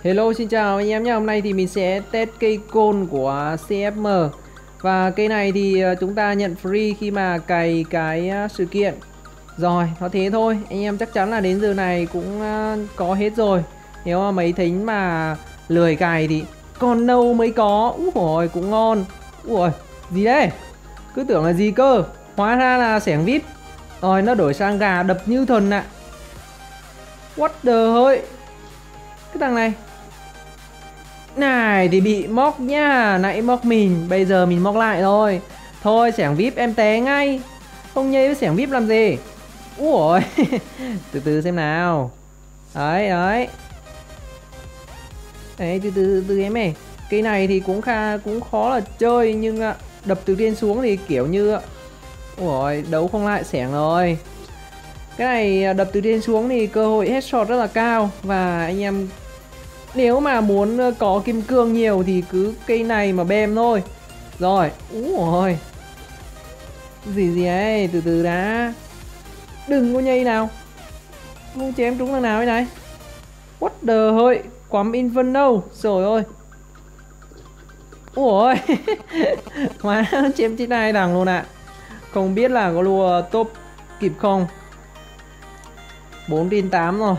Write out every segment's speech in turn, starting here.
Hello, xin chào anh em nhé. Hôm nay thì mình sẽ test cây côn của CFM. Và cây này thì chúng ta nhận free khi mà cày cái sự kiện. Rồi, nó thế thôi. Anh em chắc chắn là đến giờ này cũng có hết rồi. Nếu mà mấy thính mà lười cày thì còn đâu mới có. Úi dồi, cũng ngon. Ui, gì đấy? Cứ tưởng là gì cơ. Hóa ra là xẻng VIP. Rồi, nó đổi sang gà đập như thần ạ. What the hell? Cái thằng này này thì bị móc nhá. Nãy móc mình, bây giờ mình móc lại thôi. Thôi xẻng VIP em té ngay. Không nhây với xẻng VIP làm gì. Ủa. Từ từ xem nào. Đấy đấy. Đấy từ từ em ơi. Cây này thì cũng khó là chơi. Nhưng đập từ trên xuống thì kiểu như ủa, đấu không lại xẻng rồi. Cái này đập từ trên xuống thì cơ hội headshot rất là cao. Và anh em nếu mà muốn có kim cương nhiều thì cứ cây này mà bem thôi. Rồi, ôi. Gì ấy, từ từ đã. Đừng có nhây nào. Không chém trúng thằng nào thế này. What the hell, quắm Inferno. Trời ơi. Ủa. Má chém trên hai đằng luôn ạ. Không biết là có lùa top kịp không. 4/8 rồi.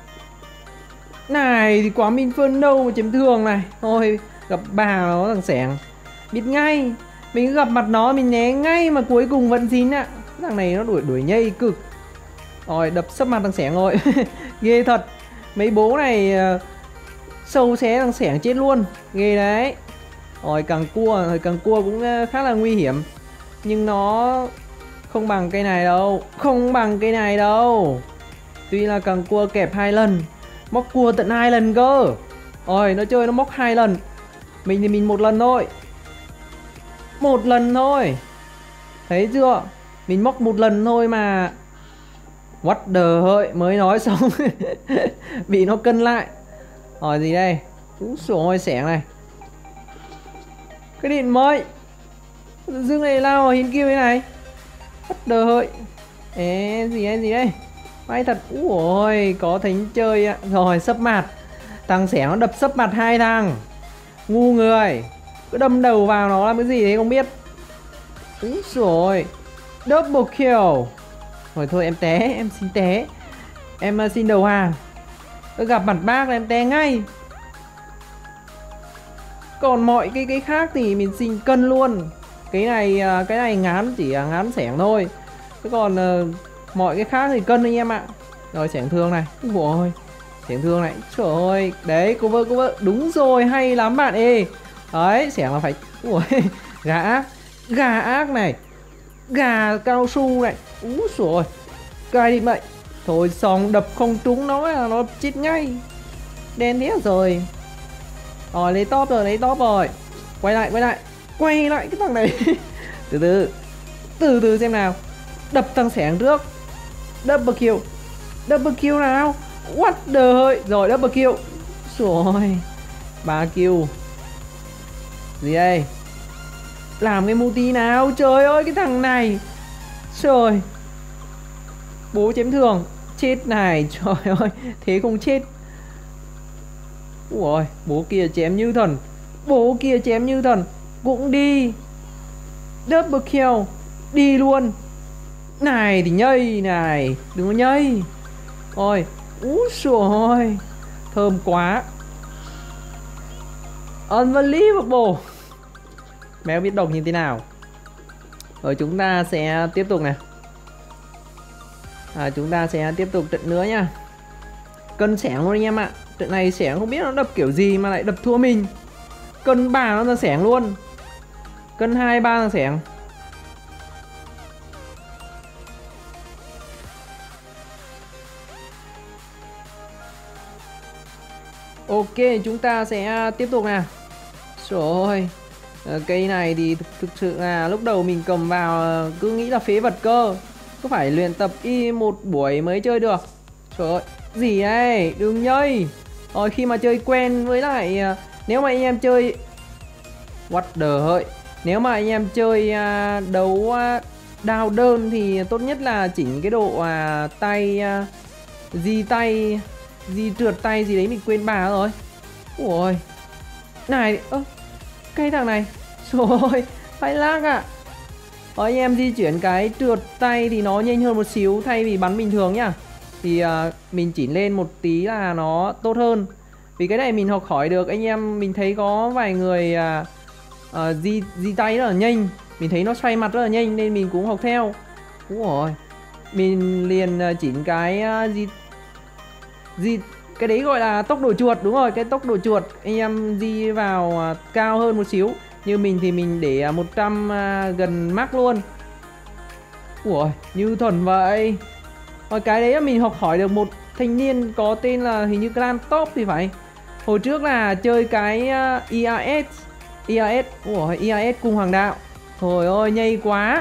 Này thì quá Inferno mà chém thường này. Thôi gặp bà nó thằng xẻng biết ngay. Mình gặp mặt nó mình né ngay mà cuối cùng vẫn dính ạ. Thằng này nó đuổi nhây cực. Rồi đập sấp mặt thằng xẻng rồi. Ghê thật. Mấy bố này sâu xé thằng xẻng chết luôn. Ghê đấy. Rồi càng cua cũng khá là nguy hiểm. Nhưng nó không bằng cây này đâu. Không bằng cây này đâu. Tuy là càng cua kẹp 2 lần, móc cua tận 2 lần cơ. Rồi nó chơi nó móc 2 lần. Mình thì mình 1 lần thôi. 1 lần thôi. Thấy chưa? Mình móc 1 lần thôi mà. What the hell, mới nói xong bị nó cân lại. Rồi gì đây? Úi xồi xẻng này. Cái điện mới dưng này lao vào hiến kêu thế này. What the hell. Ê, gì đây? May thật. Ui, có thính chơi ạ. Rồi sấp mặt. Thằng xẻng nó đập sấp mặt 2 thằng. Ngu người. Cứ đâm đầu vào nó làm cái gì đấy không biết. Úi rồi. Double kill. Rồi thôi em té, em xin té. Em xin đầu hàng. Tôi gặp mặt bác là em té ngay. Còn mọi cái khác thì mình xin cân luôn. Cái này ngán, chỉ ngán xẻng thôi. Thế còn mọi cái khác thì cân anh em ạ. Rồi xẻng thương này. Ôi, xẻng thương này. Trời ơi. Đấy, cover. Đúng rồi, hay lắm bạn ê. Đấy, xẻng là phải. Ui, gà ác này. Gà cao su này. Úi xồi. Cài đi mệnh. Thôi xong, đập không trúng nó là nó chết ngay. Đen thế rồi. Rồi lấy top rồi. Quay lại cái thằng này. Từ từ xem nào. Đập thằng xẻng trước. Double kill nào. What the hell. Rồi double kill. Rồi 3 kill. Gì đây? Làm cái multi nào. Trời ơi cái thằng này. Trời. Bố chém thường. Chết này. Trời ơi. Thế không chết. Ui, bố kia chém như thần. Cũng đi. Double kill. Đi luôn. Này thì nhây này. Đừng có nhây. Ôi. Úi xồi. Thơm quá. Unbelievable. Mẹ biết đọc như thế nào. Rồi chúng ta sẽ tiếp tục này. Chúng ta sẽ tiếp tục trận nữa nha. Cân xẻng luôn anh em ạ. Trận này xẻng không biết nó đập kiểu gì mà lại đập thua mình. Cân 3 nó ra xẻng luôn. Cân 2, 3 là xẻng. Ok, chúng ta sẽ tiếp tục nè. Rồi. Cây này thì thực sự là lúc đầu mình cầm vào cứ nghĩ là phế vật cơ. Cứ phải luyện tập y một buổi mới chơi được. Trời ơi, gì đây? Đừng nhây. Rồi khi mà chơi quen với lại nếu mà anh em chơi what the hell. Nếu mà anh em chơi đấu đao đơn thì tốt nhất là chỉnh cái độ tay di trượt tay gì đấy mình quên bà rồi. Ui, này, cái thằng này. Rồi, phải lag à. Anh em di chuyển cái trượt tay thì nó nhanh hơn một xíu thay vì bắn bình thường nhá. Thì mình chỉnh lên một tí là nó tốt hơn. Vì cái này mình học hỏi được, anh em mình thấy có vài người di tay rất là nhanh. Mình thấy nó xoay mặt rất là nhanh nên mình cũng học theo. Đúng rồi. Mình liền chỉnh cái cái đấy gọi là tốc độ chuột, đúng rồi, cái tốc độ chuột anh em di vào cao hơn một xíu. Như mình thì mình để 100 gần max luôn. Ủa, như thuần vậy. Rồi cái đấy mình học hỏi được một thanh niên có tên là hình như Clan Top thì phải. Hồi trước là chơi cái EAS. Ủa, EAS cung hoàng đạo. Trời ơi, nhây quá.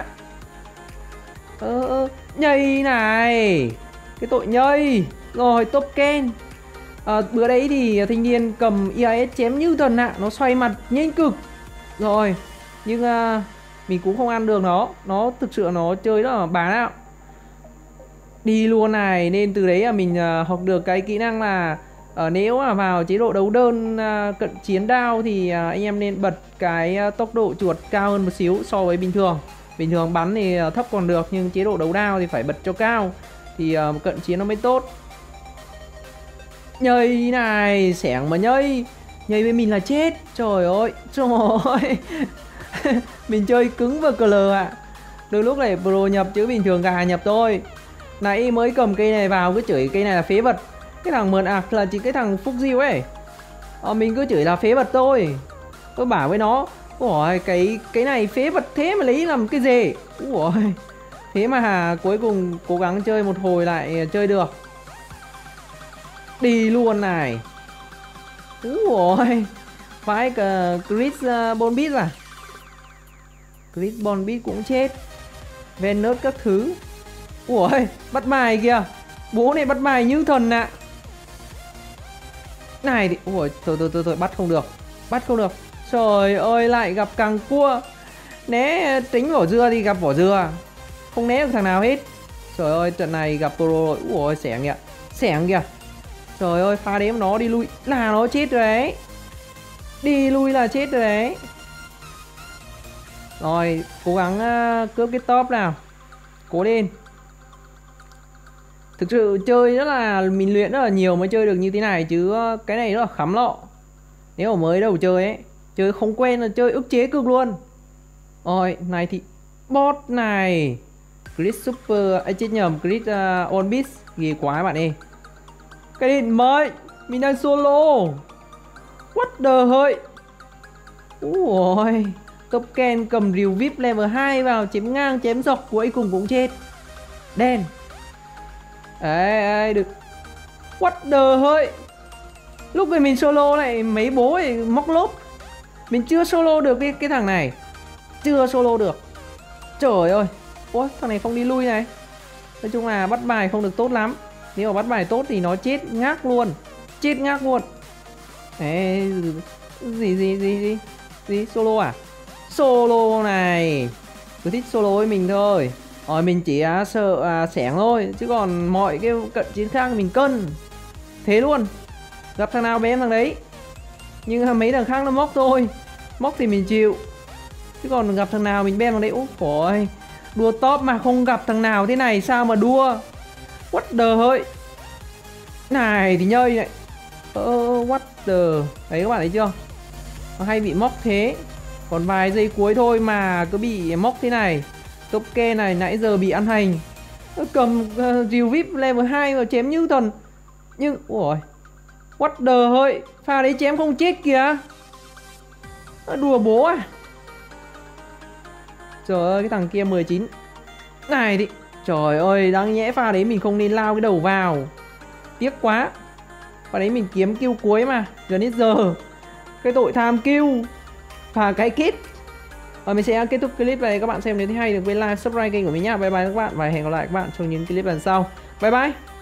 Nhây này. Cái tội nhây. Rồi, Top Ken. Bữa đấy thì thanh niên cầm EAS chém như thần ạ. Nó xoay mặt nhanh cực. Rồi, nhưng mình cũng không ăn được nó. Nó thực sự nó chơi rất là bá đạo. Đi luôn này. Nên từ đấy là mình học được cái kỹ năng là nếu mà vào chế độ đấu đơn cận chiến đao thì anh em nên bật cái tốc độ chuột cao hơn một xíu so với bình thường. Bình thường bắn thì thấp còn được, nhưng chế độ đấu đao thì phải bật cho cao thì cận chiến nó mới tốt. Nhây này, xẻng mà nhây. Nhây với mình là chết. Trời ơi, trời ơi. Mình chơi cứng và cờ lờ ạ. Đôi lúc này pro nhập chứ bình thường gà nhập thôi. Nãy mới cầm cây này vào cứ chửi cây này là phế vật. Cái thằng mượn ạc là chỉ cái thằng Phúc Diêu ấy. Mình cứ chửi là phế vật thôi. Tôi bảo với nó, ủa cái này phế vật thế mà lấy làm cái gì. Ủa, thế mà cuối cùng cố gắng chơi một hồi lại chơi được. Đi luôn này. Ui, phải Chris Bonbit à. Chris Bonbit cũng chết. Venus các thứ. Ui, bắt bài kìa. Bố này bắt bài như thần ạ. Này thì ui, thôi bắt không được. Bắt không được. Trời ơi, lại gặp càng cua. Né tránh vỏ dưa thì gặp vỏ dưa. Không né được thằng nào hết. Trời ơi, trận này gặp Toro rồi. Ui, xẻng kìa. Xẻng kìa. Trời ơi, pha đếm nó đi lui là nó chết rồi đấy. Đi lui là chết rồi đấy. Rồi, cố gắng cướp cái top nào. Cố lên. Thực sự chơi rất là, mình luyện rất là nhiều mới chơi được như thế này. Chứ cái này rất là khắm lọ. Nếu mà mới đầu chơi ấy, chơi không quen là chơi ức chế cực luôn. Rồi, này thì bot này. Chris Super, chết nhầm, Chris On Beat. Ghê quá bạn ơi. Cái điện mới, mình đang solo. What the hell. Ui, Top Ken cầm rìu VIP level 2 vào chém ngang chém dọc, cuối cùng cũng chết. Đen. Ê, được. What the hell. Lúc này mình solo này mấy bố ấy móc lốp. Mình chưa solo được cái thằng này. Chưa solo được. Trời ơi. Ủa, thằng này không đi lui này. Nói chung là bắt bài không được tốt lắm. Nếu mà bắt bài tốt thì nó chết ngác luôn. Chết ngác luôn. Ê, gì solo à? Solo này. Cứ thích solo với mình thôi. Rồi mình chỉ sợ xẻng thôi. Chứ còn mọi cái cận chiến khác mình cân. Thế luôn. Gặp thằng nào bém thằng đấy. Nhưng mấy thằng khác nó móc thôi. Móc thì mình chịu. Chứ còn gặp thằng nào mình bem thằng đấy. Úi ôi, đua top mà không gặp thằng nào thế này sao mà đua. What the hell. Này thì nhơi này. What the. Đấy các bạn thấy chưa. Nó hay bị móc thế. Còn vài giây cuối thôi mà cứ bị móc thế này. Top Ken này nãy giờ bị ăn hành. Cầm rìu VIP level 2 vào chém như thần. Nhưng ủa, what the hell. Pha đấy chém không chết kìa. Đùa bố à. Trời ơi, cái thằng kia 19. Này thì trời ơi, đáng nhẽ pha đấy mình không nên lao cái đầu vào. Tiếc quá. Pha đấy mình kiếm kill cuối mà. Gần hết giờ. Cái tội tham kill và cái kết. Và mình sẽ kết thúc clip này. Các bạn xem nếu thấy hay đừng quên like, subscribe kênh của mình nhá. Bye bye các bạn và hẹn gặp lại các bạn trong những clip lần sau. Bye bye.